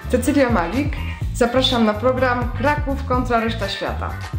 Cecylia Malik. Zapraszam na program Kraków kontra reszta świata.